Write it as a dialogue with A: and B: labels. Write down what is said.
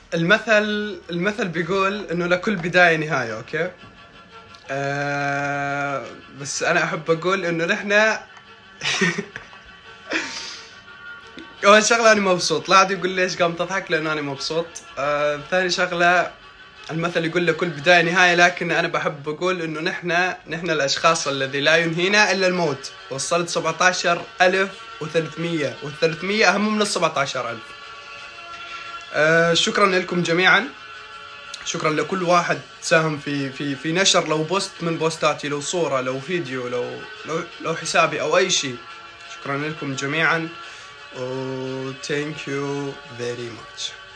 A: المثل بيقول انه لكل بداية نهاية، اوكي؟ بس انا احب اقول انه نحن اول شغلة انا مبسوط، لا عاد يقول ليش قام تضحك، لانه انا مبسوط. ثاني شغلة، المثل يقول لكل بداية نهاية، لكن انا بحب اقول انه نحن الاشخاص الذي لا ينهينا الا الموت. وصلت 17,300 وال300 اهم من ال17,000. شكرا لكم جميعا، شكرا لكل واحد ساهم في نشر لو بوست من بوستاتي، لو صورة، لو فيديو، لو حسابي او اي شيء. شكرا لكم جميعا و thank you very much.